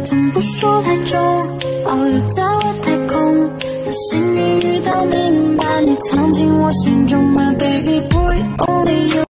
从不说太重，保留在外太空。很幸运遇到你，把你藏进我心中，My baby boy only you。